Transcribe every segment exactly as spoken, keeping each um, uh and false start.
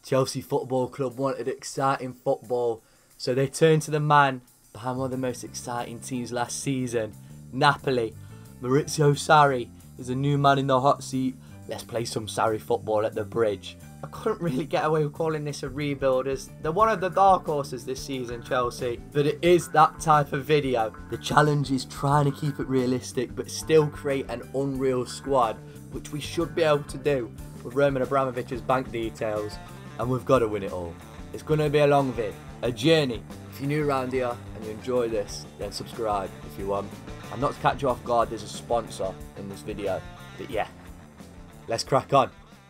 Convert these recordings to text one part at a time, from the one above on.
Chelsea Football Club wanted exciting football, so they turned to the man behind one of the most exciting teams last season, Napoli. Maurizio Sarri is a new man in the hot seat. Let's play some Sarri football at the bridge. I couldn't really get away with calling this a rebuild, as they're one of the dark horses this season, Chelsea. But it is that type of video. The challenge is trying to keep it realistic, but still create an unreal squad, which we should be able to do with Roman Abramovich's bank details. And we've got to win it all. It's going to be a long vid, a journey. If you're new around here and you enjoy this, then subscribe if you want. And not to catch you off guard, there's a sponsor in this video. But yeah, let's crack on.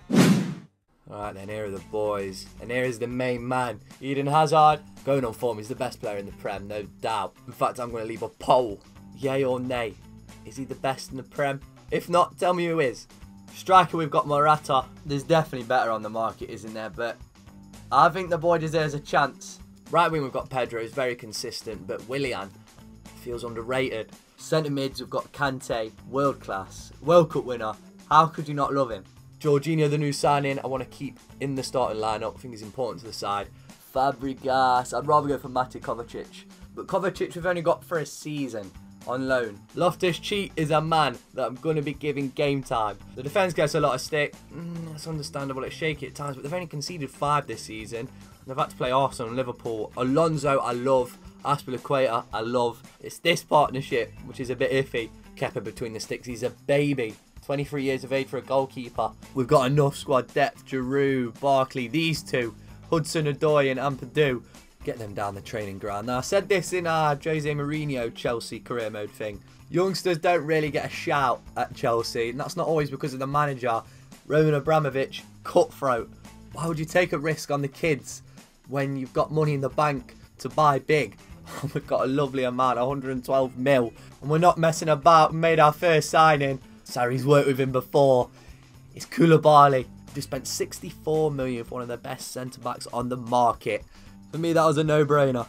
Alright then, here are the boys. And here is the main man, Eden Hazard. Going on form, he's the best player in the Prem, no doubt. In fact, I'm going to leave a poll. Yay or nay? Is he the best in the Prem? If not, tell me who is. Striker, we've got Morata. There's definitely better on the market, isn't there? But I think the boy deserves a chance. Right wing, we've got Pedro, he's very consistent. But Willian feels underrated. Centre mids, we've got Kante, world class. World Cup winner. How could you not love him? Jorginho, the new signing, I want to keep in the starting lineup. I think he's important to the side. Fabregas, I'd rather go for Mate Kovacic. But Kovacic we've only got for a season on loan. Loftus-Cheek is a man that I'm going to be giving game time. The defence gets a lot of stick. Mm, that's understandable, it's shaky at times, but they've only conceded five this season. They've had to play Arsenal and Liverpool. Alonso, I love. Aspilicueta, I love. It's this partnership, which is a bit iffy. Kepa between the sticks, he's a baby. twenty-three years of age for a goalkeeper. We've got enough squad depth. Giroud, Barkley, these two. Hudson-Odoi and Ampadu. Get them down the training ground. Now, I said this in our Jose Mourinho Chelsea career mode thing. Youngsters don't really get a shout at Chelsea, and that's not always because of the manager. Roman Abramovich, cutthroat. Why would you take a risk on the kids when you've got money in the bank to buy big? We've got a lovely amount, one hundred and twelve mil, and we're not messing about. We made our first signing. Sarri's worked with him before. It's Koulibaly. Just spent sixty-four million for one of the best centre-backs on the market. For me, that was a no-brainer.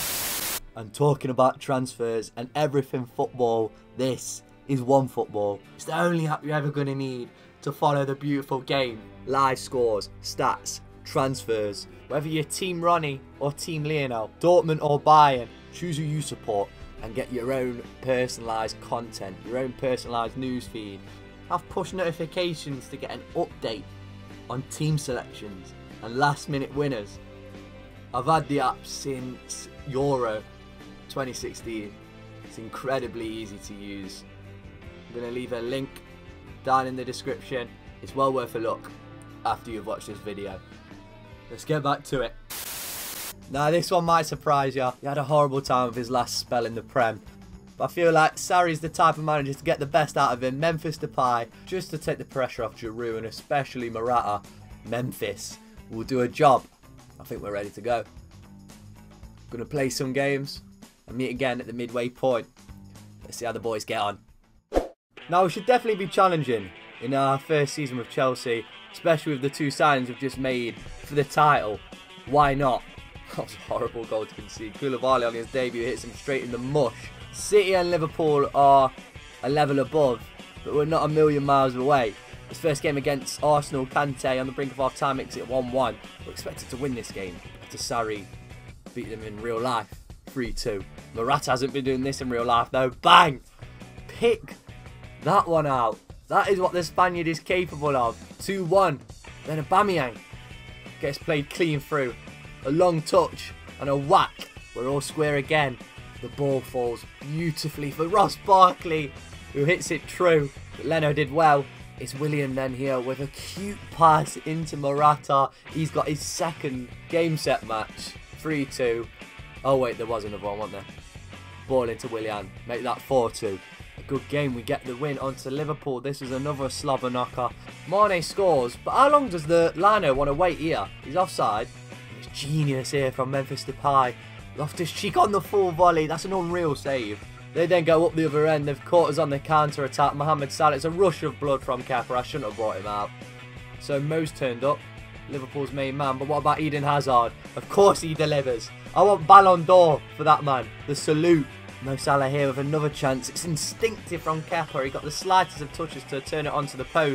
And talking about transfers and everything football, this is One Football. It's the only app you're ever going to need to follow the beautiful game. Live scores, stats, transfers. Whether you're Team Ronnie or Team Lionel, Dortmund or Bayern, choose who you support and get your own personalised content, your own personalised newsfeed. Have push notifications to get an update on team selections and last minute winners. I've had the app since Euro twenty sixteen. It's incredibly easy to use. I'm going to leave a link down in the description. It's well worth a look after you've watched this video. Let's get back to it. Now, this one might surprise you. He had a horrible time with his last spell in the Prem. But I feel like Sarri's the type of manager to get the best out of him. Memphis Depay, just to take the pressure off Giroud and especially Morata. Memphis will do a job. I think we're ready to go. Gonna play some games and meet again at the midway point. Let's see how the boys get on. Now, we should definitely be challenging in our first season with Chelsea, especially with the two signings we've just made for the title. Why not? That was a horrible goal to concede. Koulibaly on his debut hits him straight in the mush. City and Liverpool are a level above, but we're not a million miles away. His first game against Arsenal, Kante on the brink of half time makes it one one. We're expected to win this game after Sarri beat them in real life three two. Morata hasn't been doing this in real life though. Bang! Pick that one out. That is what the Spaniard is capable of. two one. Then Aubameyang gets played clean through. A long touch and a whack. We're all square again. The ball falls beautifully for Ross Barkley, who hits it true. But Leno did well. It's Willian then here with a cute pass into Morata. He's got his second game set match. three two. Oh wait, there was another one, wasn't there? Ball into Willian. Make that four two. A good game. We get the win onto Liverpool. This is another slobber knocker. Mane scores. But how long does the Lino want to wait here? He's offside. It's genius here from Memphis Depay. Loftus-Cheek on the full volley. That's an unreal save. They then go up the other end. They've caught us on the counter-attack. Mohamed Salah. It's a rush of blood from Kepa. I shouldn't have brought him out. So Mo's turned up. Liverpool's main man. But what about Eden Hazard? Of course he delivers. I want Ballon d'Or for that man. The salute. Mo Salah here with another chance. It's instinctive from Kepa. He got the slightest of touches to turn it onto the post.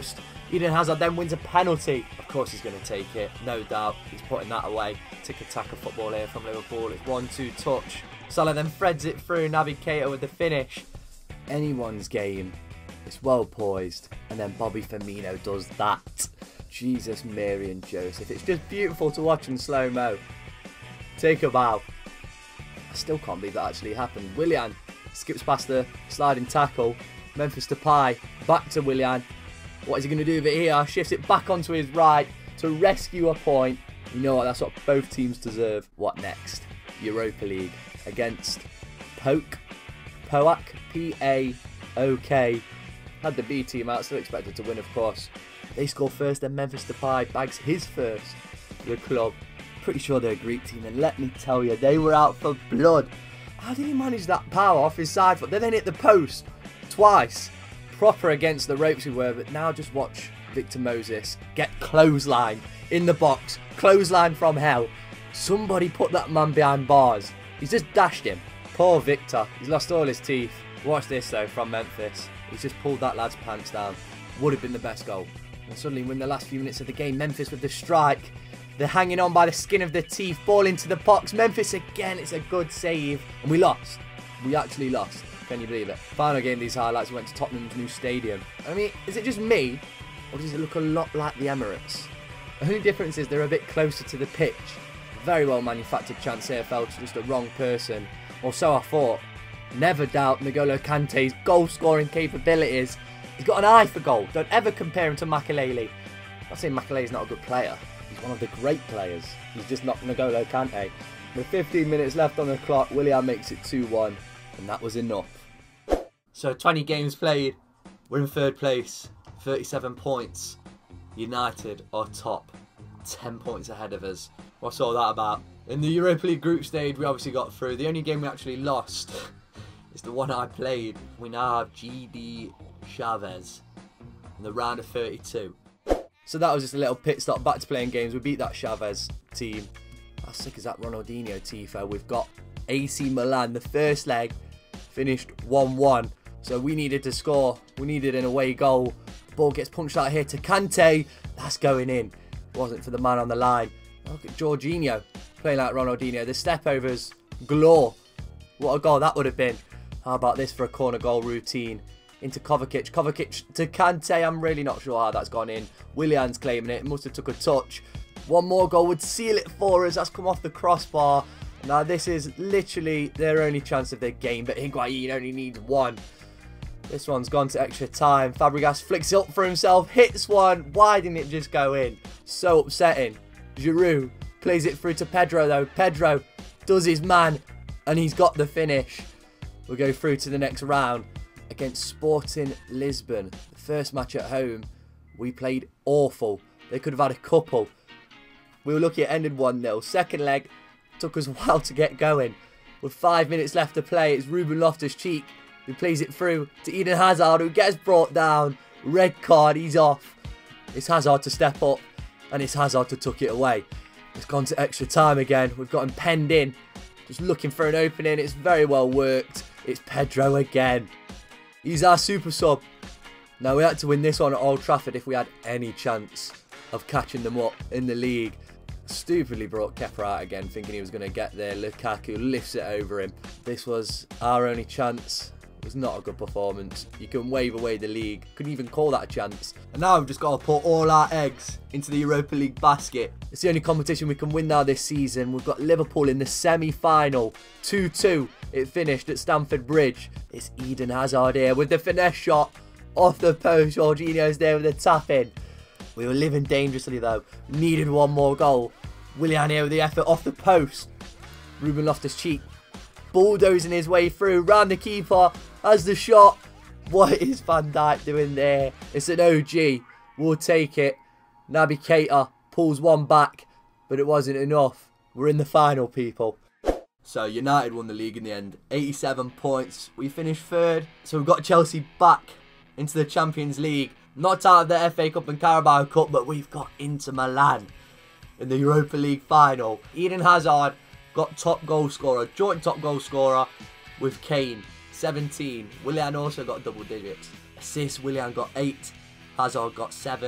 Eden Hazard then wins a penalty. Of course he's going to take it, no doubt. He's putting that away. Tick-a-tack of football here from Liverpool. It's one two touch. Salah then threads it through. Naby Keita with the finish. Anyone's game. It's well poised. And then Bobby Firmino does that. Jesus, Mary and Joseph. It's just beautiful to watch in slow-mo. Take a bow. I still can't believe that actually happened. Willian skips past the sliding tackle. Memphis Depay. Back to Willian. What is he going to do with it here? Shifts it back onto his right to rescue a point. You know what? That's what both teams deserve. What next? Europa League against Poke. Poak. P A O K. Had the B team out. Still expected to win, of course. They score first, then Memphis Depay bags his first for the club. Pretty sure they're a Greek team, and let me tell you, they were out for blood. How did he manage that power off his side foot? They then hit the post twice. Proper against the ropes we were, but now just watch Victor Moses get clothesline in the box. Clothesline from hell. Somebody put that man behind bars. He's just dashed him. Poor Victor. He's lost all his teeth. Watch this though from Memphis. He's just pulled that lad's pants down. Would have been the best goal. And suddenly win the last few minutes of the game. Memphis with the strike. They're hanging on by the skin of their teeth. Ball into the box. Memphis again. It's a good save. And we lost. We actually lost. Can you believe it? Final game of these highlights, we went to Tottenham's new stadium. I mean, is it just me? Or does it look a lot like the Emirates? The only difference is they're a bit closer to the pitch. Very well manufactured chance here fell to just a wrong person. Or so I thought. Never doubt N'Golo Kante's goal scoring capabilities. He's got an eye for goal. Don't ever compare him to Makelele. I'm not saying Makelele's not a good player. He's one of the great players. He's just not N'Golo Kante. With fifteen minutes left on the clock, Willian makes it two one. And that was enough. So twenty games played. We're in third place. thirty-seven points. United are top. ten points ahead of us. What's all that about? In the Europa League group stage, we obviously got through. The only game we actually lost is the one I played. We now have G D Chavez in the round of thirty-two. So that was just a little pit stop. Back to playing games. We beat that Chavez team. How sick is that Ronaldinho tifo? We've got A C Milan. The first leg finished one one. So we needed to score. We needed an away goal. The ball gets punched out here to Kante. That's going in. It wasn't for the man on the line. Look at Jorginho playing like Ronaldinho. The step overs galore. What a goal that would have been. How about this for a corner goal routine? Into Kovacic. Kovacic to Kante. I'm really not sure how that's gone in. Willian's claiming it. It must have took a touch. One more goal would seal it for us. That's come off the crossbar. Now this is literally their only chance of their game. But Higuain only needs one. This one's gone to extra time. Fabregas flicks it up for himself. Hits one. Why didn't it just go in? So upsetting. Giroud plays it through to Pedro though. Pedro does his man. And he's got the finish. We'll go through to the next round against Sporting Lisbon. The first match at home, we played awful. They could have had a couple. We were lucky it ended one nil. Second leg took us a while to get going. With five minutes left to play, it's Ruben Loftus-Cheek who plays it through to Eden Hazard, who gets brought down. Red card, he's off. It's Hazard to step up, and it's Hazard to tuck it away. It's gone to extra time again. We've got him penned in. Just looking for an opening. It's very well worked. It's Pedro again. He's our super sub. Now, we had to win this one at Old Trafford if we had any chance of catching them up in the league. Stupidly brought Kepa out again, thinking he was going to get there. Lukaku lifts it over him. This was our only chance. It was not a good performance. You can wave away the league. Couldn't even call that a chance. And now we've just got to put all our eggs into the Europa League basket. It's the only competition we can win now this season. We've got Liverpool in the semi-final. two two. It finished at Stamford Bridge. It's Eden Hazard here with the finesse shot off the post. Jorginho's there with the tap in. We were living dangerously though. Needed one more goal. Willian here with the effort off the post. Ruben Loftus-Cheek bulldozing his way through. Round the keeper. Has the shot. What is Van Dijk doing there? It's an O G. We'll take it. Naby Keita pulls one back. But it wasn't enough. We're in the final, people. So United won the league in the end. eighty-seven points. We finished third. So we've got Chelsea back into the Champions League. Not out of the F A Cup and Carabao Cup, but we've got Inter Milan in the Europa League final. Eden Hazard got top goal scorer, joint top goal scorer with Kane, seventeen. Willian also got double digits. Assists, Willian got eight. Hazard got seven.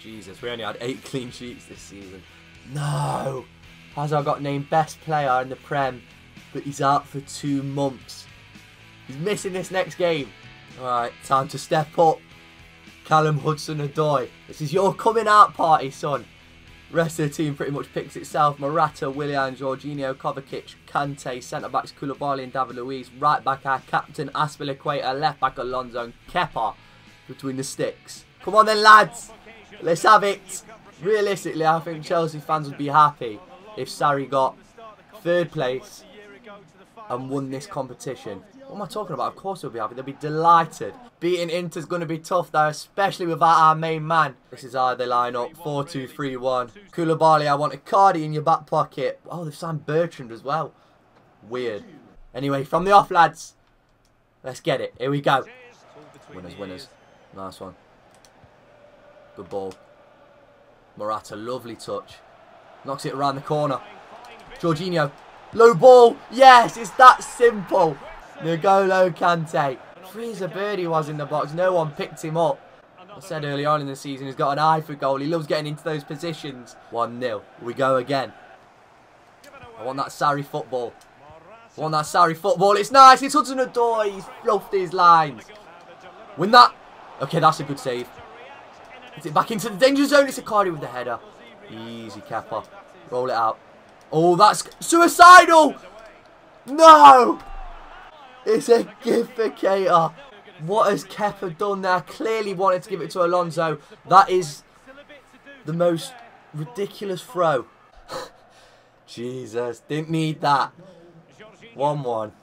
Jesus, we only had eight clean sheets this season. No! Hazard got named best player in the Prem, but he's out for two months. He's missing this next game. Alright, time to step up. Callum Hudson-Odoi. This is your coming out party, son. Rest of the team pretty much picks itself. Morata, Willian, Jorginho, Kovacic, Kante, centre-backs Koulibaly and David Luiz. Right-back our captain, Aspilicueta. Left-back Alonso and Kepa between the sticks. Come on then, lads. Let's have it. Realistically, I think Chelsea fans would be happy if Sarri got third place and won this competition. What am I talking about? Of course they'll be happy. They'll be delighted. Beating Inter's going to be tough though, especially without our main man. This is how they line up. four two three one. Koulibaly, I want Icardi in your back pocket. Oh, they've signed Bertrand as well. Weird. Anyway, from the off, lads. Let's get it. Here we go. Winners, winners. Nice one. Good ball. Morata, lovely touch. Knocks it around the corner. Jorginho. Low ball. Yes, it's that simple. N'Golo Kante. Freezer Birdie was in the box. No one picked him up. I said early on in the season he's got an eye for goal. He loves getting into those positions. one nil. We go again. I want that Sarri football. I want that Sarri football. It's nice. It's Hudson-Odoi. He's fluffed his lines. Win that. Okay, that's a good save. Gets it back into the danger zone. It's Icardi with the header. Easy, Kepa. Roll it out. Oh, that's suicidal. No. It's a gificator. What has Kepa done there? Clearly wanted to give it to Alonso. That is the most ridiculous throw. Jesus, didn't need that. one one.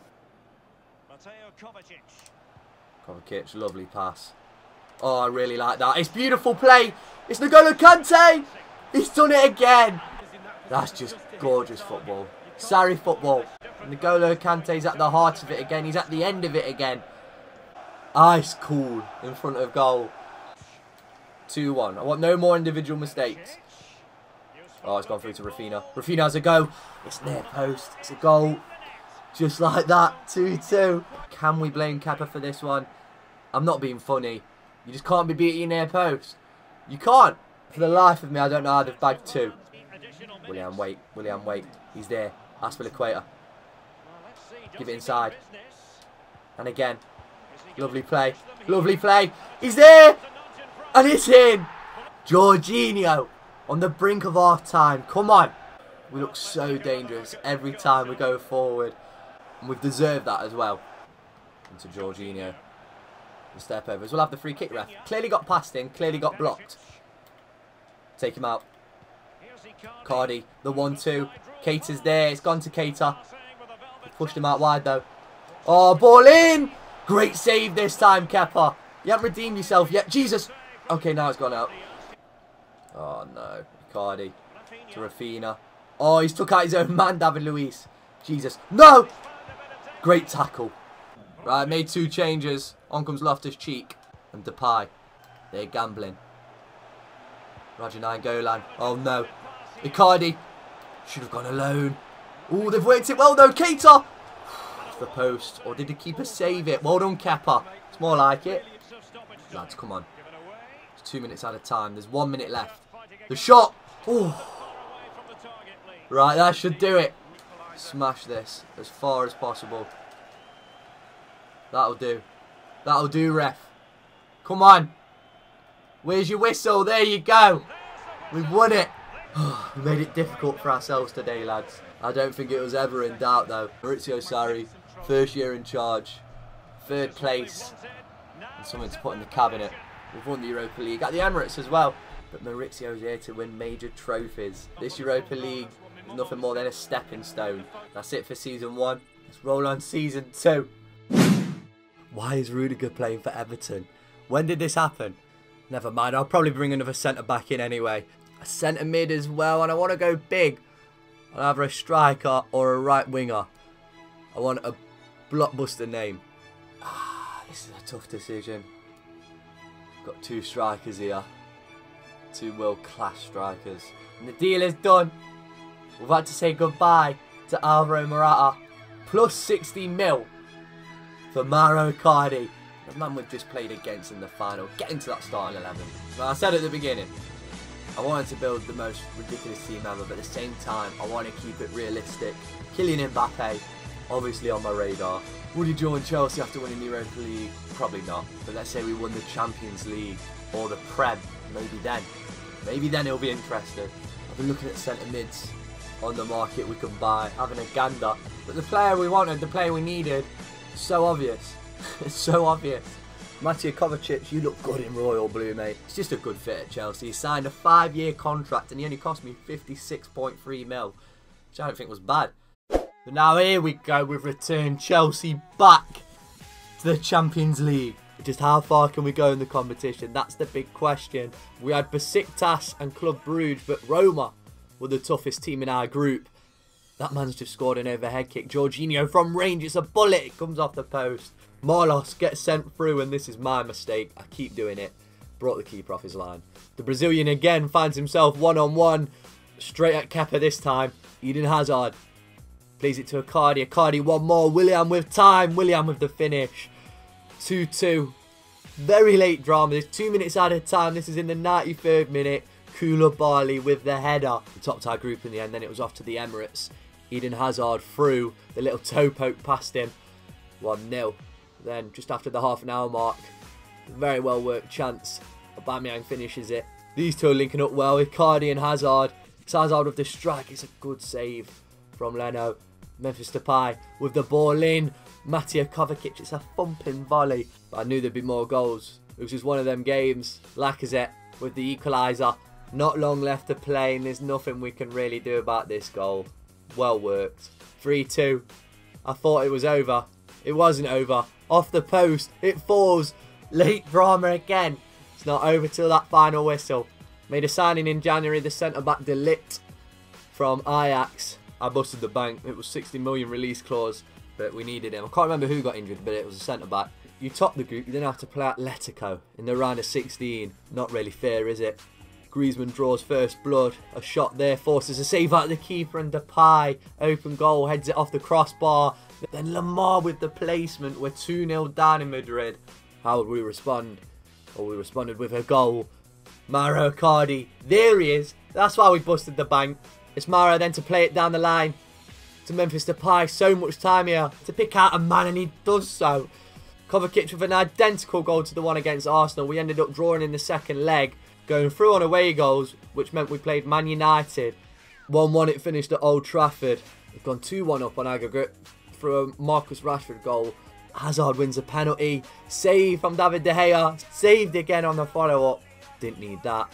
Kovacic, lovely pass. Oh, I really like that. It's beautiful play. It's N'Golo Kante. He's done it again. That's just gorgeous football. Sarri football. N'Golo Kante's at the heart of it again. He's at the end of it again. Ice cool in front of goal. two one. I want no more individual mistakes. Oh, it's gone through to Rafinha. Rafinha has a go. It's near post. It's a goal. Just like that. two two. Can we blame Kepa for this one? I'm not being funny. You just can't be beating your near post. You can't. For the life of me, I don't know how they've bagged two. Willian, wait. Willian, wait. He's there. Aspilicueta. Give it inside. And again. Lovely play. Lovely play. He's there. And it's in. Jorginho. On the brink of half time. Come on. We look so dangerous every time we go forward. And we've deserved that as well. Into Jorginho. The step overs. We'll have the free kick ref. Clearly got past him. Clearly got blocked. Take him out. Cardi. The one two. Keita's there. It's gone to Keita. Pushed him out wide though. Oh, ball in. Great save this time, Kepa. You haven't redeemed yourself yet. Jesus. Okay, now it's gone out. Oh, no. Cardi. To Rafinha. Oh, he's took out his own man, David Luiz. Jesus. No. Great tackle. Right, made two changes. On comes Loftus-Cheek and Depay. They're gambling. Roger Nainggolan. Oh, no. Icardi. Should have gone alone. Oh, they've worked it well, though. Keita. The post. Or did the keeper save it? Well done, Kepa. It's more like it. Lads, come on. It's two minutes out of time. There's one minute left. The shot. Oh. Right, that should do it. Smash this as far as possible. That'll do. That'll do, ref. Come on. Where's your whistle? There you go. We've won it. We made it difficult for ourselves today, lads. I don't think it was ever in doubt, though. Maurizio Sarri, first year in charge. Third place. And something to put in the cabinet. We've won the Europa League at the Emirates as well. But Maurizio's here to win major trophies. This Europa League is nothing more than a stepping stone. That's it for season one. Let's roll on season two. Why is Rudiger playing for Everton? When did this happen? Never mind, I'll probably bring another centre-back in anyway. A centre-mid as well, and I want to go big. I'll either a striker or a right winger. I want a blockbuster name. Ah, this is a tough decision. Got two strikers here. Two world-class strikers. And the deal is done. We've had to say goodbye to Alvaro Morata. Plus sixty mil for Mauro Icardi. The man we've just played against in the final. Get into that starting eleven. Well, I said at the beginning, I wanted to build the most ridiculous team ever, but at the same time, I want to keep it realistic. Kylian Mbappe, obviously on my radar. Would he join Chelsea after winning the Europa League? Probably not. But let's say we won the Champions League or the Prem. Maybe then. Maybe then it'll be interesting. I've been looking at centre mids on the market we can buy, having a gander. But the player we wanted, the player we needed, so obvious. It's so obvious. Mateo Kovacic, you look good in royal blue, mate. It's just a good fit at Chelsea. He signed a five-year contract and he only cost me fifty-six point three mil, which I don't think was bad. But now here we go, we've returned Chelsea back to the Champions League. Just how far can we go in the competition? That's the big question. We had Besiktas and Club Brugge, but Roma were the toughest team in our group. That man's just scored an overhead kick. Jorginho from range, it's a bullet, it comes off the post. Marlos gets sent through, and this is my mistake. I keep doing it. Brought the keeper off his line. The Brazilian again finds himself one-on-one. Straight at Kepa this time. Eden Hazard plays it to Icardi. Icardi one more. Willian with time. Willian with the finish. two two. Very late drama. There's two minutes out of time. This is in the ninety-third minute. Koulibaly with the header. The top tie group in the end. Then it was off to the Emirates. Eden Hazard through. The little toe poke past him. one nil. Then just after the half an hour mark, very well worked chance. Aubameyang finishes it. These two are linking up well. Icardi and Hazard. It's Hazard with the strike. It's a good save from Leno. Memphis Depay with the ball in. Mateo Kovacic. It's a thumping volley. But I knew there'd be more goals. It was just one of them games. Lacazette with the equaliser. Not long left to play and there's nothing we can really do about this goal. Well worked. three two. I thought it was over. It wasn't over. Off the post. It falls. Late drama again. It's not over till that final whistle. Made a signing in January. The centre-back De Ligt from Ajax. I busted the bank. It was sixty million release clause. But we needed him. I can't remember who got injured, but it was a centre-back. You top the group. You then have to play Galactico in the round of sixteen. Not really fair, is it? Griezmann draws first blood. A shot there forces a save out of the keeper, and Depay, open goal, heads it off the crossbar. Then Lamar with the placement. We're two nil down in Madrid. How would we respond? Well, we responded with a goal. Mauro Icardi. There he is. That's why we busted the bank. It's Mauro then to play it down the line to Memphis Depay. So much time here to pick out a man, and he does so. Kovacic with an identical goal to the one against Arsenal. We ended up drawing in the second leg, going through on away goals, which meant we played Man United. one one it finished at Old Trafford. We've gone two one up on aggregate through a Marcus Rashford goal. Hazard wins a penalty. Save from David De Gea. Saved again on the follow-up. Didn't need that.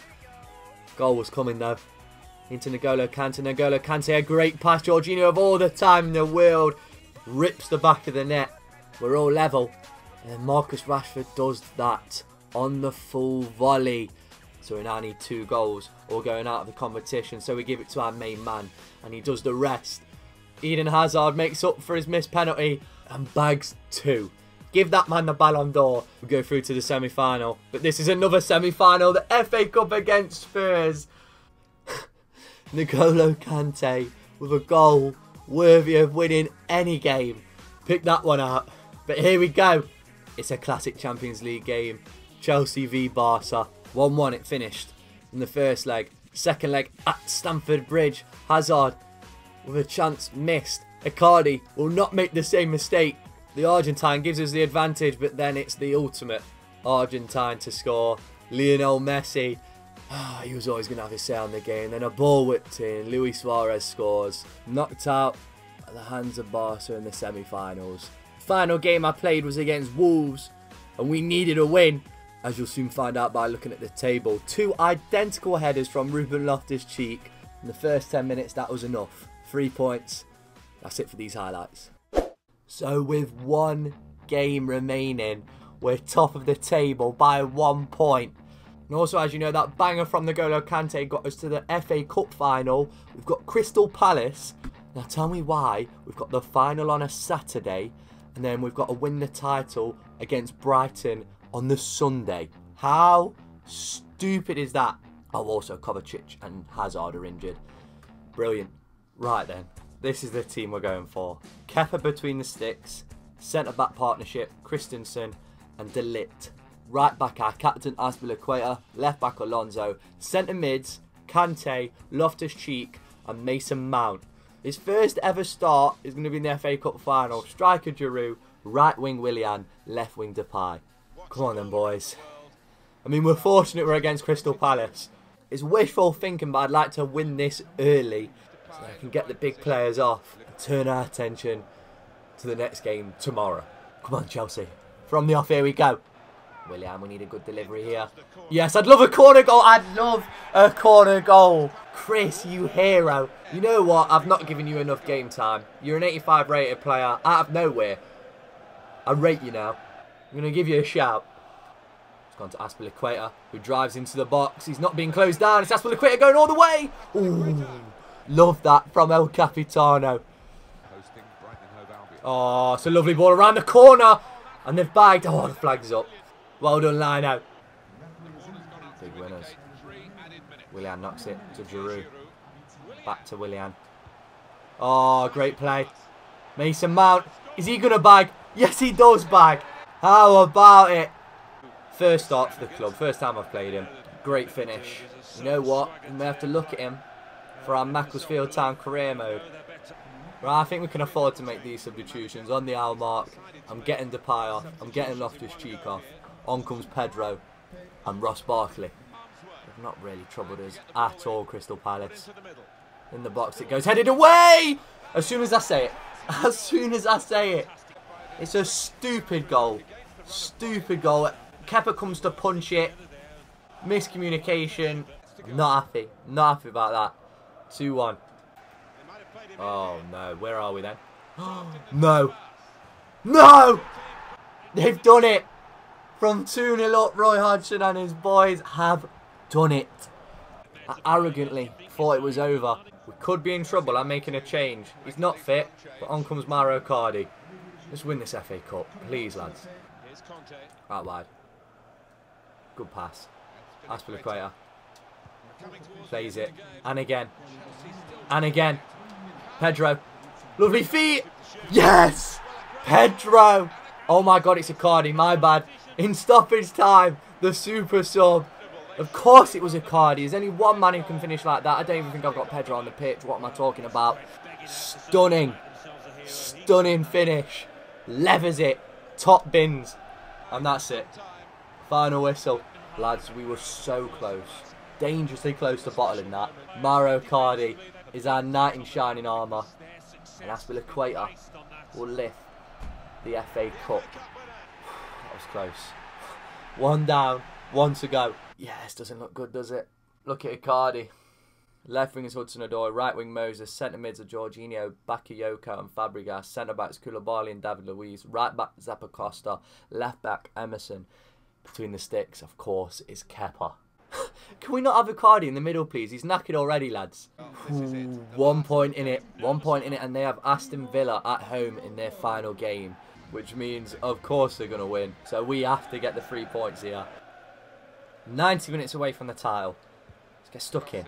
Goal was coming though. Into N'Golo Kante. N'Golo Kante, a great pass. Jorginho of all the time in the world rips the back of the net. We're all level. And then Marcus Rashford does that on the full volley. So we now need two goals or going out of the competition. So we give it to our main man and he does the rest. Eden Hazard makes up for his missed penalty and bags two. Give that man the Ballon d'Or. We go through to the semi-final. But this is another semi-final. The F A Cup against Spurs. N'Golo Kante with a goal worthy of winning any game. Pick that one out. But here we go. It's a classic Champions League game. Chelsea v Barca. one one it finished in the first leg. Second leg at Stamford Bridge. Hazard with a chance missed. Icardi will not make the same mistake. The Argentine gives us the advantage, but then it's the ultimate Argentine to score. Lionel Messi. Oh, he was always going to have his say on the game. Then a ball whipped in. Luis Suarez scores. Knocked out at the hands of Barca in the semi-finals. Final game I played was against Wolves, and we needed a win. As you'll soon find out by looking at the table. Two identical headers from Ruben Loftus-Cheek. In the first ten minutes, that was enough. Three points. That's it for these highlights. So with one game remaining, we're top of the table by one point. And also, as you know, that banger from N'Golo Kante got us to the F A Cup final. We've got Crystal Palace. Now tell me why. We've got the final on a Saturday. And then we've got to win the title against Brighton on the Sunday. How stupid is that? Oh, also Kovacic and Hazard are injured. Brilliant. Right then, this is the team we're going for. Kepa between the sticks, centre-back partnership, Christensen and De Ligt. Right back our captain Azpilicueta, left back Alonso, centre mids, Kante, Loftus-Cheek and Mason Mount. His first ever start is going to be in the F A Cup final. Striker Giroud, right wing Willian, left wing Depay. Come on then, boys. I mean, we're fortunate we're against Crystal Palace. It's wishful thinking, but I'd like to win this early so I can get the big players off and turn our attention to the next game tomorrow. Come on, Chelsea. From the off, here we go. Willian, we need a good delivery here. Yes, I'd love a corner goal. I'd love a corner goal. Chris, you hero. You know what? I've not given you enough game time. You're an eighty-five rated player. Out of nowhere. I rate you now. I'm going to give you a shout. It's gone to Azpilicueta, who drives into the box. He's not being closed down. It's Azpilicueta going all the way. Ooh, love that from El Capitano. Oh, it's a lovely ball around the corner. And they've bagged. Oh, the flag's up. Well done, line-out. Big winners. Willian knocks it to Giroud. Back to Willian. Oh, great play. Mason Mount. Is he going to bag? Yes, he does bag. How about it? First start for the club. First time I've played him. Great finish. You know what? We may have to look at him for our Macclesfield Town career mode. Right, I think we can afford to make these substitutions. On the hour mark, I'm getting Depay off. I'm getting Loftus-Cheek off. On comes Pedro and Ross Barkley. They've not really troubled us at all, Crystal Palace. In the box it goes, headed away! As soon as I say it. As soon as I say it. It's a stupid goal. Stupid goal. Kepa comes to punch it. Miscommunication. Not happy. Not happy about that. two one. Oh no. Where are we then? No. No! They've done it. From two nil up, Roy Hodgson and his boys have done it. I arrogantly thought it was over. We could be in trouble. I'm making a change. He's not fit, but on comes Mauro Icardi. Let's win this F A Cup. Please, lads. Out wide. Good pass. Azpilicueta. Plays it. And again. And again. Pedro. Lovely feet. Yes! Pedro. Oh my god, it's Icardi. My bad. In stoppage time, the super sub. Of course it was Icardi. There's only one man who can finish like that. I don't even think I've got Pedro on the pitch. What am I talking about? Stunning. Stunning finish. Levers it. Top bins. And that's it. Final whistle. Lads, we were so close. Dangerously close to bottling that. Mauro Icardi is our knight in shining armour. And Azpilicueta will lift the F A Cup. That was close. One down, one to go. Yes, doesn't look good, does it? Look at Icardi. Left wing is Hudson-Odoi, right wing Moses, centre mids are Jorginho, Bakayoko and Fabregas, centre backs Koulibaly and David Luiz, right back Zappacosta, left back Emerson. Between the sticks, of course, is Kepa. Can we not have Icardi in the middle, please? He's knackered already, lads. Ooh, one point in it, one point in it, and they have Aston Villa at home in their final game. Which means, of course, they're going to win. So we have to get the three points here. ninety minutes away from the title. Let's get stuck in.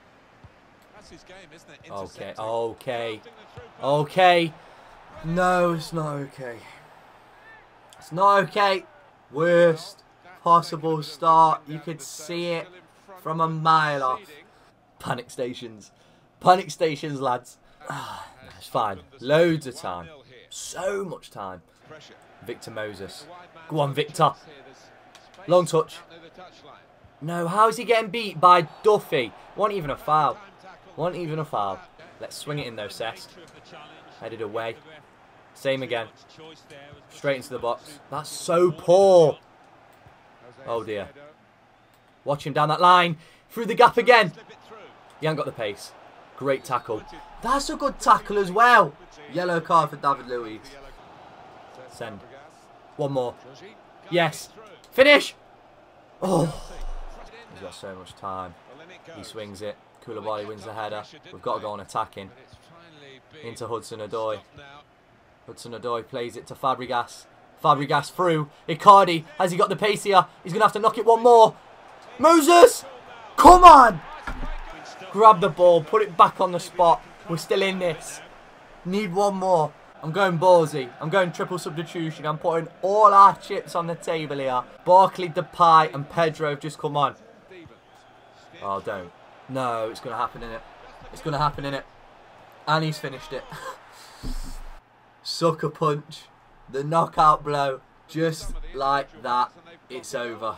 Okay, okay, okay. No, it's not okay. It's not okay. Worst possible start. You could see it from a mile off. Panic stations. Panic stations, lads. It's fine. Loads of time. So much time. Victor Moses. Go on, Victor. Long touch. No, how is he getting beat by Duffy? Wasn't even a foul. Wasn't even a foul. Let's swing it in though, Cesc. Headed away. Same again. Straight into the box. That's so poor. Oh dear. Watch him down that line. Through the gap again. He ain't got the pace. Great tackle. That's a good tackle as well. Yellow card for David Luiz. Send. One more. Yes. Finish. Oh. He's got so much time. He swings it. Koulibaly wins the header. We've got to go on attacking. Into Hudson-Odoi. Hudson-Odoi plays it to Fabregas. Fabregas through. Icardi. Has he got the pace here? He's going to have to knock it one more. Moses! Come on! Grab the ball. Put it back on the spot. We're still in this. Need one more. I'm going ballsy. I'm going triple substitution. I'm putting all our chips on the table here. Barkley, Depay and Pedro have just come on. Oh, don't. No, it's going to happen, innit? It's going to happen, innit? And he's finished it. Sucker punch. The knockout blow. Just like that, it's over.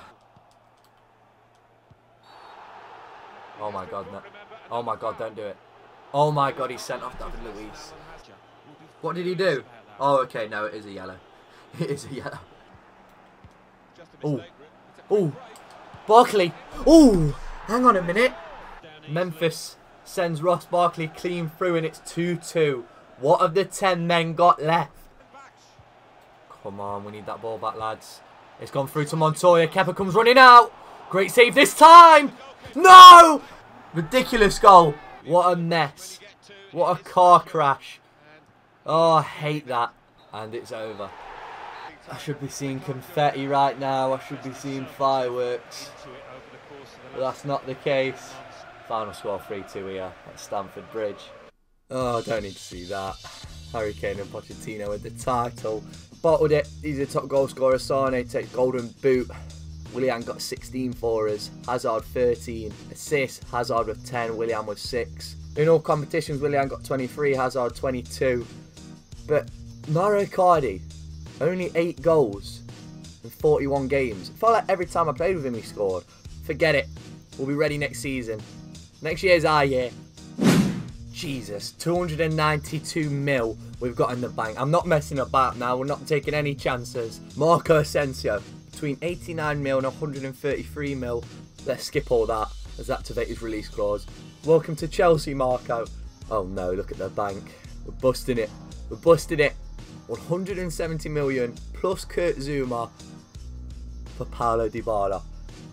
Oh my god, no. Oh my god, don't do it. Oh my god, he sent off David Luiz. What did he do? Oh, okay, no, it is a yellow. It is a yellow. Oh. Oh. Barkley. Oh. Hang on a minute. Memphis sends Ross Barkley clean through and it's two two. What have the ten men got left? Come on, we need that ball back, lads. It's gone through to Montoya. Kepa comes running out. Great save this time. No! Ridiculous goal. What a mess. What a car crash. Oh, I hate that. And it's over. I should be seeing confetti right now. I should be seeing fireworks. But that's not the case. Final score three two here at Stamford Bridge. Oh, I don't need to see that. Harry Kane and Pochettino with the title. Bottled it. He's a top goal scorer. Sane takes golden boot. Willian got sixteen for us. Hazard thirteen. Assists. Hazard with ten. Willian with six. In all competitions, Willian got twenty-three. Hazard twenty-two. But Mauro Icardi, only eight goals in forty-one games. It felt like every time I played with him he scored. Forget it. We'll be ready next season. Next year's our year. Jesus, two hundred ninety-two mil we've got in the bank. I'm not messing about now. We're not taking any chances. Marco Asensio, between eighty-nine mil and one hundred thirty-three mil. Let's skip all that. Let's activate his release clause. Welcome to Chelsea, Marco. Oh no, look at the bank. We're busting it. We're busting it. one hundred seventy million plus Kurt Zouma for Paulo Dybala.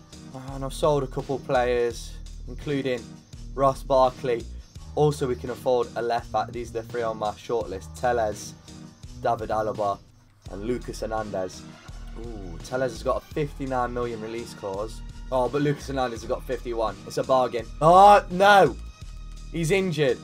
And I've sold a couple of players, including Ross Barkley. Also, we can afford a left back. These are the three on my shortlist. Telles, David Alaba, and Lucas Hernandez. Ooh, Telles has got a fifty-nine million release clause. Oh, but Lucas Hernandez has got fifty-one. It's a bargain. Oh, no. He's injured.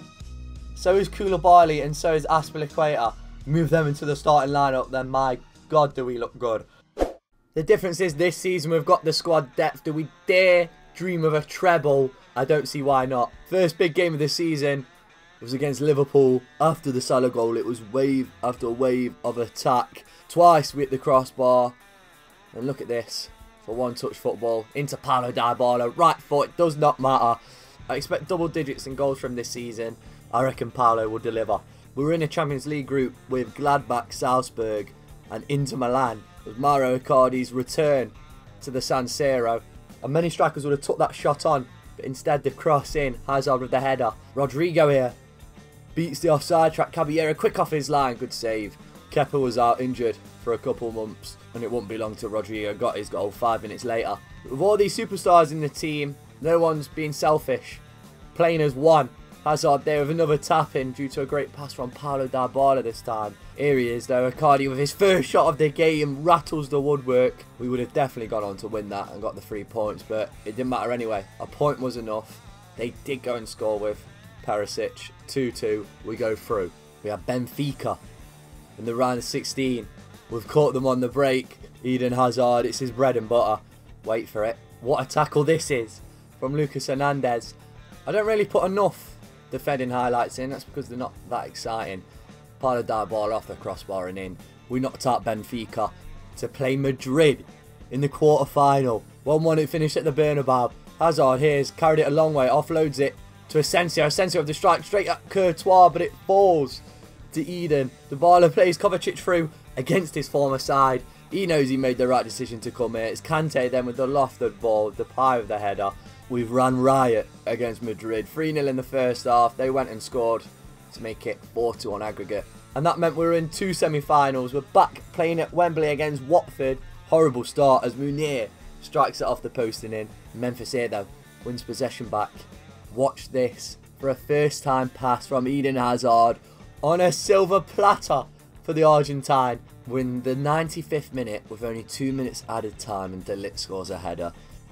So is Koulibaly and so is Azpilicueta. Move them into the starting lineup, then my God, do we look good. The difference is this season we've got the squad depth. Do we dare dream of a treble? I don't see why not. First big game of the season was against Liverpool. After the Salah goal, it was wave after wave of attack. Twice we hit the crossbar. And look at this. For one-touch football. Into Paulo Dybala. Right foot. It does not matter. I expect double digits in goals from this season. I reckon Paulo will deliver. We were in a Champions League group with Gladbach, Salzburg and Inter Milan. With Mauro Icardi's return to the San Siro. And many strikers would have took that shot on. But instead they've crossed in. Hazard with the header. Rodrigo here. Beats the offside track. Caballero quick off his line. Good save. Kepa was out injured for a couple months. And it wouldn't be long till Rodrigo got his goal five minutes later. With all these superstars in the team, no one's being selfish. Playing as one. Hazard there with another tap in due to a great pass from Paulo Dybala this time. Here he is though, Icardi with his first shot of the game rattles the woodwork. We would have definitely gone on to win that and got the three points, but it didn't matter anyway. A point was enough. They did go and score with Perisic. two two, we go through. We have Benfica in the round of sixteen. We've caught them on the break. Eden Hazard, it's his bread and butter. Wait for it. What a tackle this is from Lucas Hernandez. I don't really put enough defending highlights in, that's because they're not that exciting. Paulo Dybala off the crossbar and in. We knocked out Benfica to play Madrid in the quarter-final. one one it finished at the Bernabeu. Hazard here's carried it a long way, offloads it to Asensio. Asensio with the strike straight at Courtois, but it falls to Eden. Dybala plays Kovacic through against his former side. He knows he made the right decision to come here. It's Kante then with the lofted ball, Depay with the header. We've ran riot against Madrid. three nil in the first half. They went and scored to make it four two on aggregate. And that meant we were in two semi-finals. We're back playing at Wembley against Watford. Horrible start as Munir strikes it off the post and in. Memphis here though wins possession back. Watch this for a first time pass from Eden Hazard on a silver platter for the Argentine. We're in the ninety-fifth minute with only two minutes added time and De Ligt scores a header.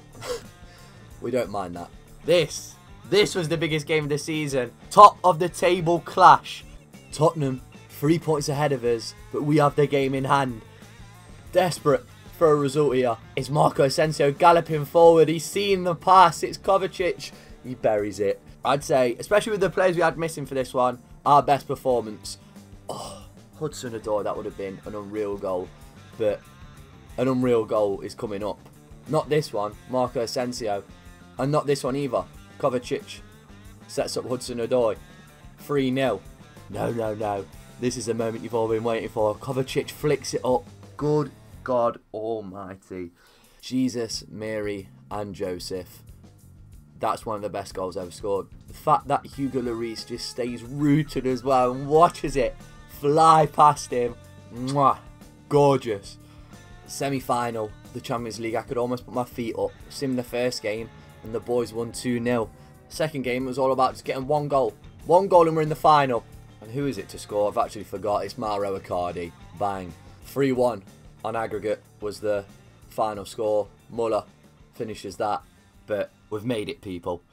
We don't mind that. This, this was the biggest game of the season. Top of the table clash. Tottenham, three points ahead of us, but we have the game in hand. Desperate for a result here. It's Marco Asensio galloping forward. He's seen the pass. It's Kovacic. he buries it. I'd say, especially with the players we had missing for this one, our best performance. Oh, Hudson-Odoi, that would have been an unreal goal. But an unreal goal is coming up. Not this one, Marco Asensio. And not this one either. Kovacic sets up Hudson-Odoi. three nil. No, no, no. This is the moment you've all been waiting for. Kovacic flicks it up. Good God Almighty. Jesus, Mary and Joseph. That's one of the best goals ever scored. The fact that Hugo Lloris just stays rooted as well and watches it fly past him. Mwah. Gorgeous. Semi-final, the Champions League. I could almost put my feet up. Sim the first game and the boys won two nil. Second game, it was all about just getting one goal. One goal and we're in the final. And who is it to score? I've actually forgot. It's Mauro Icardi. Bang. three one on aggregate was the final score. Muller finishes that. But we've made it, people.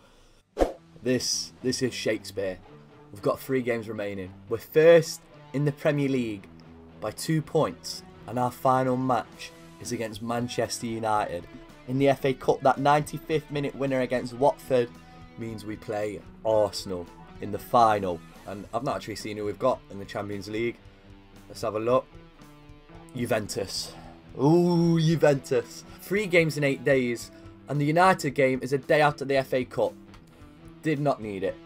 This, this is Shakespeare. We've got three games remaining. We're first in the Premier League by two points. And our final match is against Manchester United. In the F A Cup, that ninety-fifth minute winner against Watford means we play Arsenal in the final. And I've not actually seen who we've got in the Champions League. Let's have a look. Juventus. Ooh, Juventus. Three games in eight days. And the United game is a day after the F A Cup. Did not need it.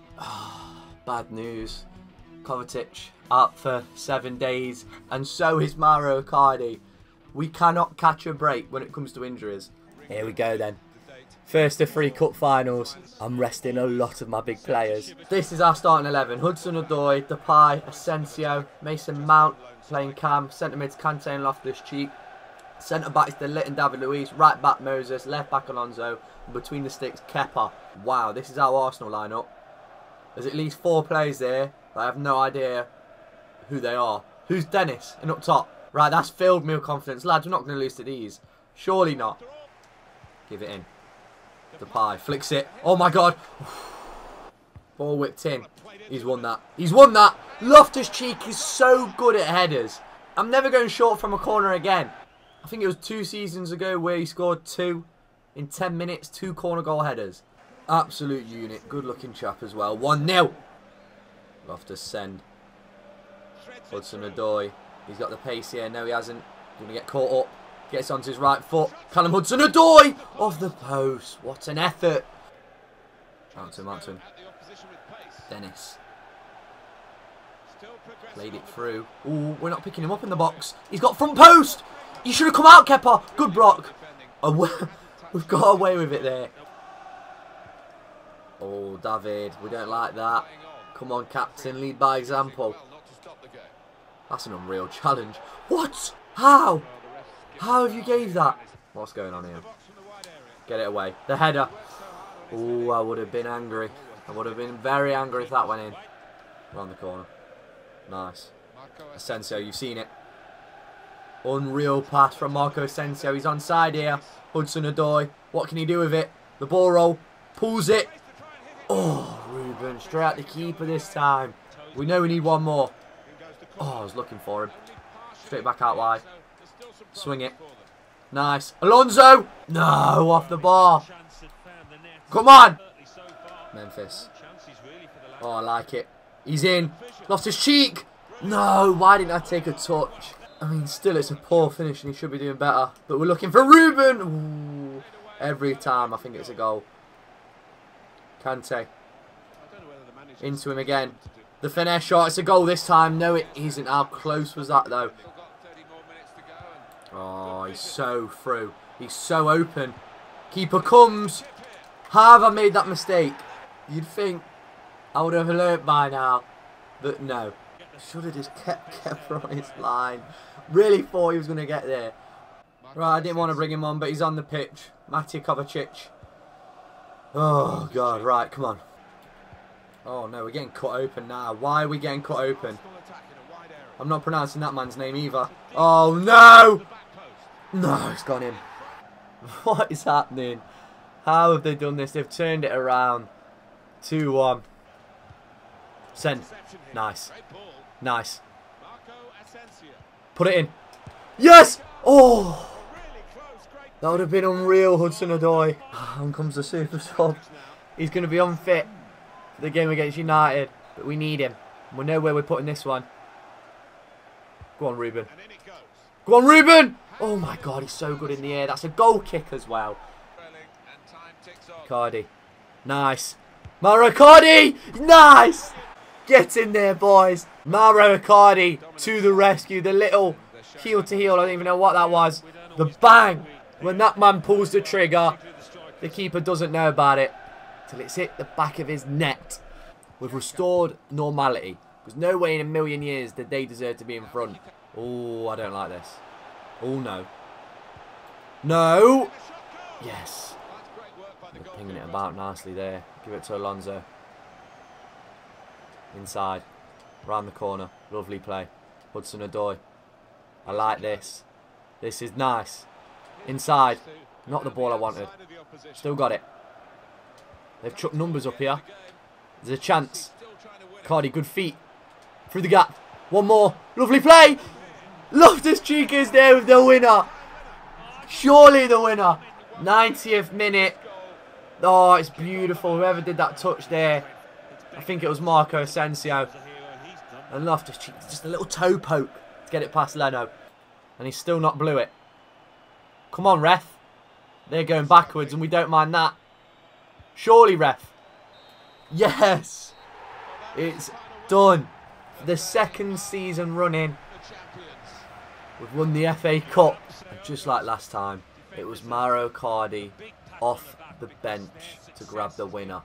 Bad news. Kovacic out for seven days. And so is Mauro Icardi. We cannot catch a break when it comes to injuries. Here we go then. First of three cup finals. I'm resting a lot of my big players. This is our starting eleven. Hudson-Odoi, Depay, Asensio, Mason Mount playing cam. Centre mid's Kante and Loftus-Cheek. Centre back is De Ligt and David Luiz. Right back Moses. Left back Alonso. And between the sticks Kepa. Wow, this is our Arsenal lineup. There's at least four players there. I have no idea who they are. Who's Dennis? And up top. Right, that's filled me with confidence. Lads, we're not going to lose to these. Surely not. Give it in. Depay flicks it. Oh my God. Ball whipped in. He's won that. He's won that. Loftus-Cheek is so good at headers. I'm never going short from a corner again. I think it was two seasons ago where he scored two in ten minutes. Two corner goal headers. Absolute unit. Good looking chap as well. one nil. Loftus send. Hudson-Odoi. He's got the pace here. No, he hasn't. Going to get caught up. Gets onto his right foot. Callum Hudson-Odoi off the post. What an effort. Mountain, Mountain. Dennis. Played it through. Ooh, we're not picking him up in the box. He's got front post. You should have come out, Kepa. Good block. Oh, we've got away with it there. Oh, David. We don't like that. Come on, captain. Lead by example. That's an unreal challenge. What? How? How have you gave that? What's going on here? Get it away. The header. Oh, I would have been angry. I would have been very angry if that went in. Around the corner. Nice. Asensio, you've seen it. Unreal pass from Marco Asensio. He's onside here. Hudson-Odoi. What can he do with it? The ball roll. Pulls it. Oh, Ruben. Straight at the keeper this time. We know we need one more. Oh, I was looking for him. Straight back out wide. Swing it. Nice. Alonso! No, off the bar. Come on! Memphis. Oh, I like it. He's in. Loftus-Cheek! No, why didn't I take a touch? I mean, still, it's a poor finish and he should be doing better. But we're looking for Ruben! Ooh. Every time I think it's a goal. Kante. Into him again. The finesse shot. It's a goal this time. No, it isn't. How close was that, though? Oh, he's so through. He's so open. Keeper comes. How have I made that mistake? You'd think I would have learnt by now. But no. Should have just kept Kepa on his line. Really thought he was going to get there. Right, I didn't want to bring him on, but he's on the pitch. Matej Kovacic. Oh, God. Right, come on. Oh, no, we're getting cut open now. Why are we getting cut open? I'm not pronouncing that man's name either. Oh, no! No, it's gone in. What is happening? How have they done this? They've turned it around. two one. Send. Nice. Nice. Put it in. Yes! Oh! That would have been unreal, Hudson-Odoi. And comes the super sub. He's going to be unfit for the game against United. But we need him. We know where we're putting this one. Go on, Ruben. Go on, Ruben! Oh my God, he's so good in the air. That's a goal kick as well. Cardi. Nice. Mauro Icardi! Nice! Get in there, boys. Mauro Icardi to the rescue. The little heel to heel. I don't even know what that was. The bang. When that man pulls the trigger, the keeper doesn't know about it till it's hit the back of his net. We've restored normality. There's no way in a million years that they deserve to be in front. Oh, I don't like this. Oh, no. No. Yes. They're pinging it about nicely there. Give it to Alonso. Inside. Round the corner. Lovely play. Hudson-Odoi. I like this. This is nice. Inside. Not the ball I wanted. Still got it. They've chucked numbers up here. There's a chance. Cardi, good feet. Through the gap. One more. Lovely play. Loftus-Cheek is there with the winner. Surely the winner. ninetieth minute. Oh, it's beautiful. Whoever did that touch there. I think it was Marco Asensio. And Loftus-Cheek, just a little toe poke to get it past Leno. And he still not blew it. Come on, ref. They're going backwards and we don't mind that. Surely, ref. Yes. It's done. For the second season running, we've won the F A Cup. And just like last time, it was Mauro Icardi off the bench to grab the winner.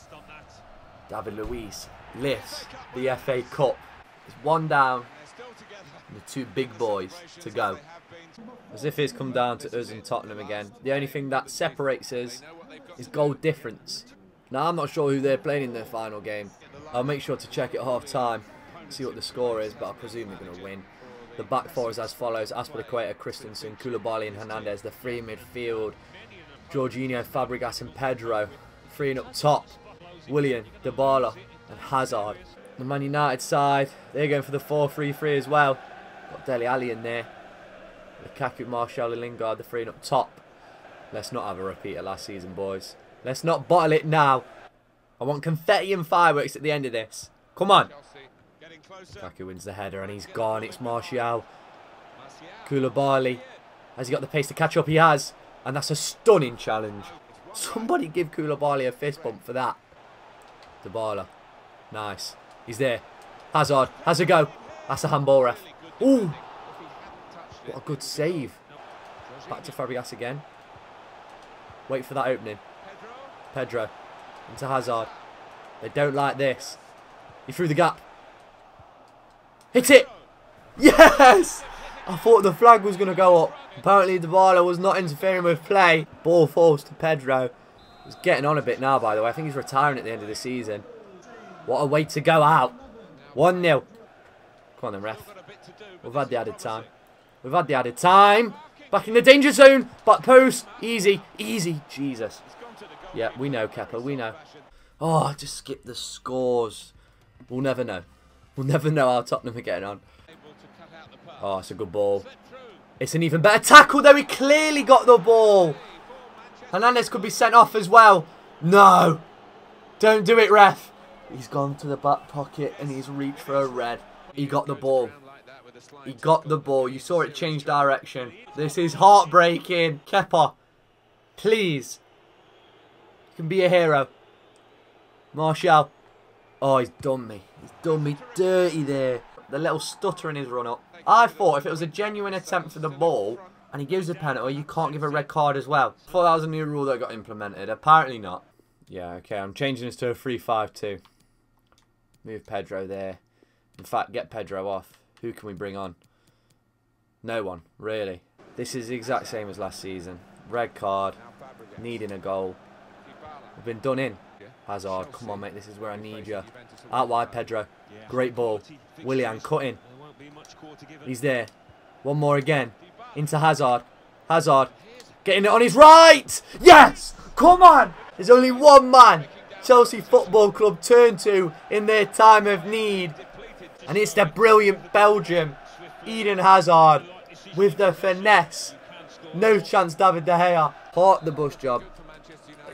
David Luiz lifts the F A Cup. It's one down and the two big boys to go. As if it's come down to us and Tottenham again. The only thing that separates us is goal difference. Now, I'm not sure who they're playing in their final game. I'll make sure to check at half time, see what the score is, but I presume they're going to win. The back four is as follows: Azpilicueta, Christensen, Koulibaly and Hernandez. The three midfield: Jorginho, Fabregas and Pedro. Three and up top: Willian, Dybala and Hazard. The Man United side, they're going for the four three three as well. Got Dele Alli in there. Lukaku, Martial and Lingard, the three and up top. Let's not have a repeat of last season, boys. Let's not bottle it now. I want confetti and fireworks at the end of this. Come on. Lukaku wins the header and he's gone. It's Martial. Koulibaly. Has he got the pace to catch up? He has. And that's a stunning challenge. Somebody give Koulibaly a fist bump for that. Dybala. Nice. He's there. Hazard. Has a go. That's a handball, ref. Ooh. What a good save. Back to Fabregas again. Wait for that opening. Pedro. Into Hazard. They don't like this. He threw the gap. Hit it! Yes! I thought the flag was going to go up. Apparently Dybala was not interfering with play. Ball falls to Pedro. He's getting on a bit now, by the way. I think he's retiring at the end of the season. What a way to go out. one nil. Come on then, ref. We've had the added time. We've had the added time. Back in the danger zone. Back post. Easy. Easy. Jesus. Yeah, we know, Kepa. We know. Oh, just skip the scores. We'll never know. We'll never know how Tottenham are getting on. Oh, it's a good ball. It's an even better tackle, though. He clearly got the ball. Hernandez could be sent off as well. No. Don't do it, ref. He's gone to the back pocket and he's reached for a red. He got the ball. He got the ball. You saw it change direction. This is heartbreaking. Kepa, please. You can be a hero. Martial. Oh, he's done me. He's done me dirty there. The little stutter in his run-up. I thought if it was a genuine attempt for the ball and he gives a penalty, you can't give a red card as well. I thought that was a new rule that got implemented. Apparently not. Yeah, okay. I'm changing this to a three five two. Move Pedro there. In fact, get Pedro off. Who can we bring on? No one, really. This is the exact same as last season. Red card. Needing a goal. We've been done in. Hazard, come on, mate. This is where I need you. Out wide, Pedro. Great ball. Willian, cutting. He's there. One more again. Into Hazard. Hazard. Getting it on his right. Yes! Come on! There's only one man Chelsea Football Club turn to in their time of need. And it's the brilliant Belgium, Eden Hazard, with the finesse. No chance, David De Gea. Part the bus job.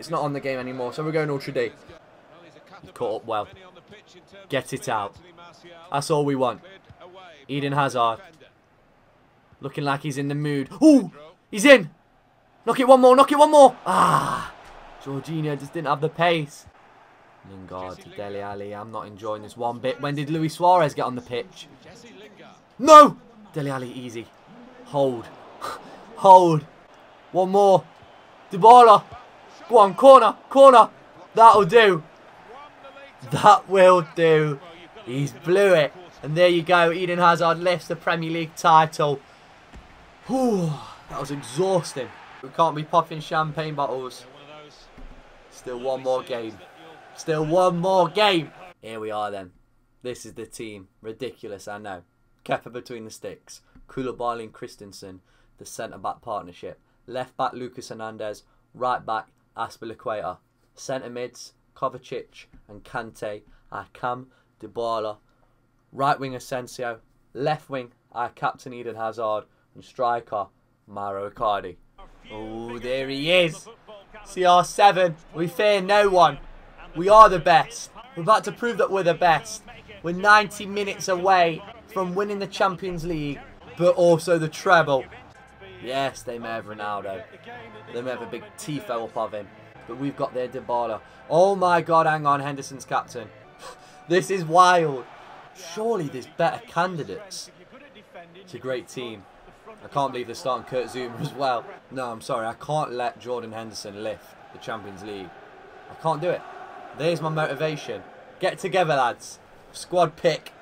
It's not on the game anymore, so we're going Ultra D. He caught up well. Get it out. That's all we want. Eden Hazard. Looking like he's in the mood. Ooh! He's in! Knock it one more, knock it one more! Ah! Jorginho just didn't have the pace. Lingard to Dele Alli. I'm not enjoying this one bit. When did Luis Suarez get on the pitch? No! Dele Alli, easy. Hold. Hold. One more. Dybala. Go on, corner, corner. That'll do. That will do. He's blew it. And there you go. Eden Hazard lifts the Premier League title. Whew, that was exhausting. We can't be popping champagne bottles. Still one more game. Still one more game. Here we are then. This is the team. Ridiculous, I know. Kepa between the sticks. Koulibaly and Christensen, the centre-back partnership. Left-back Lucas Hernandez. Right-back Azpilicueta. Centre-mids Kovacic and Kante. Our Cam, Dybala. Right-wing Asensio. Left-wing our captain Eden Hazard. And striker Mauro Icardi. Oh, there he is. C R seven. We fear no one. We are the best. We're about to prove that we're the best. We're ninety minutes away from winning the Champions League, but also the treble. Yes, they may have Ronaldo. They may have a big tifo up of him. But we've got their Dybala. Oh my God, hang on, Henderson's captain. This is wild. Surely there's better candidates. It's a great team. I can't believe they're starting Kurt Zouma as well. No, I'm sorry. I can't let Jordan Henderson lift the Champions League. I can't do it. There's my motivation. Get together, lads. Squad pick.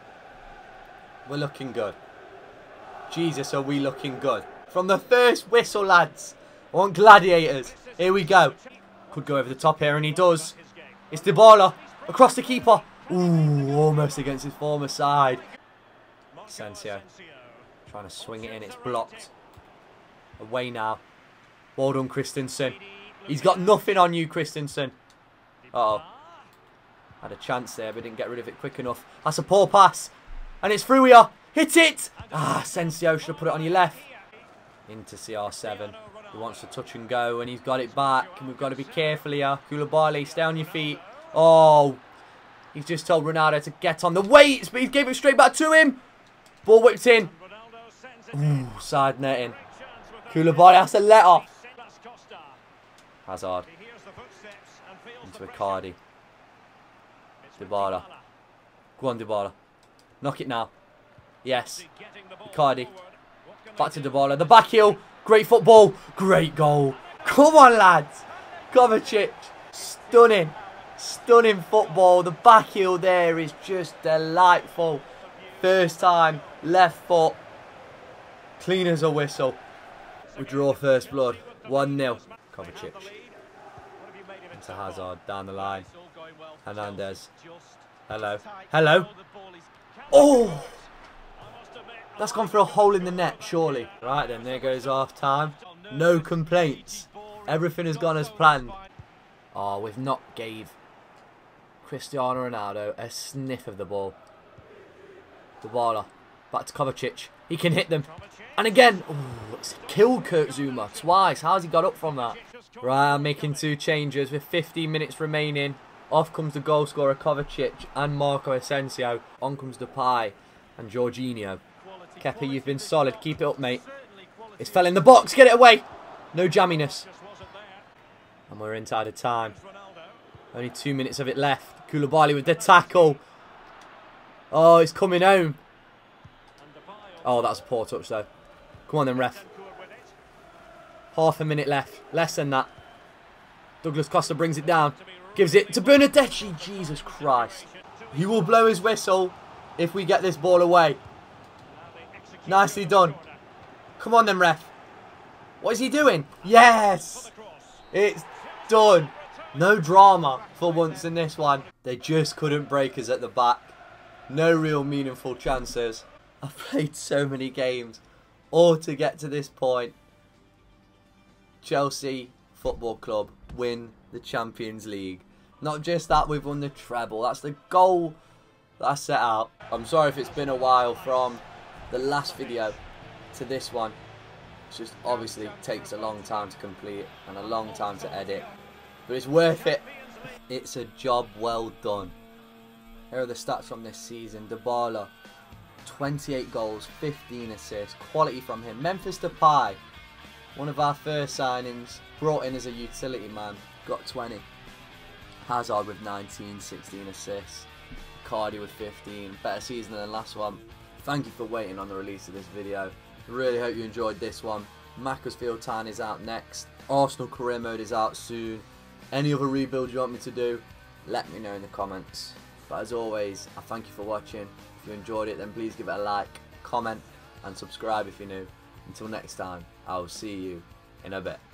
We're looking good. Jesus, are we looking good. From the first whistle, lads. I want gladiators. Here we go. Could go over the top here, and he does. It's Dybala. Across the keeper. Ooh, almost against his former side. Asensio. Trying to swing it in, it's blocked. Away now. Well done, Christensen. He's got nothing on you, Christensen. Uh oh. Had a chance there, but didn't get rid of it quick enough. That's a poor pass. And it's through here. Hit it! Ah, Asensio should have put it on your left. Into C R seven. He wants to touch and go, and he's got it back. And we've got to be careful here. Koulibaly, stay on your feet. Oh. He's just told Ronaldo to get on the weights, but he gave it straight back to him. Ball whipped in. Ooh, side netting. Koulibaly has to let off. Hazard. Into Icardi. Dybala. Go on, Dybala. Knock it now. Yes. Icardi. Back to Dybala. The back heel. Great football. Great goal. Come on, lads. Kovacic. Stunning. Stunning football. The back heel there is just delightful. First time. Left foot. Clean as a whistle. We draw first blood. one nil. Kovacic. Into Hazard. Down the line. Hernandez. Hello. Hello. Oh! That's gone for a hole in the net, surely. Right then, there goes half time. No complaints. Everything has gone as planned. Oh, we've not gave Cristiano Ronaldo a sniff of the ball. Dybala. Back to Kovacic. He can hit them. And again, ooh, it's killed Kurt Zouma twice. How's he got up from that? Right, I'm making two changes with fifteen minutes remaining. Off comes the goal scorer Kovacic and Marco Asensio. On comes Depay and Jorginho. Kepa, you've been solid. Keep it up, mate. It's fell in the box. Get it away. No jamminess. And we're inside of time. Only two minutes of it left. Koulibaly with the tackle. Oh, it's coming home. Oh, that's a poor touch, though. Come on then, ref. Half a minute left. Less than that. Douglas Costa brings it down. Gives it to Bernardeschi. Jesus Christ. He will blow his whistle if we get this ball away. Nicely done. Come on then, ref. What is he doing? Yes. It's done. No drama for once in this one. They just couldn't break us at the back. No real meaningful chances. I've played so many games, all to get to this point. Chelsea Football Club win the Champions League. Not just that, we've won the treble. That's the goal that I set out. I'm sorry if it's been a while from the last video to this one. It just obviously takes a long time to complete and a long time to edit. but it's worth it. It's a job well done. Here are the stats from this season. Dybala, twenty-eight goals, fifteen assists, quality from him. Memphis Depay, one of our first signings, brought in as a utility man, got twenty. Hazard with nineteen, sixteen assists. Cardi with fifteen, better season than the last one. Thank you for waiting on the release of this video. I really hope you enjoyed this one. Macclesfield Town is out next. Arsenal career mode is out soon. Any other rebuilds you want me to do, let me know in the comments. But as always, I thank you for watching. If you enjoyed it, then please give it a like, comment and subscribe if you're new. Until next time, I'll see you in a bit.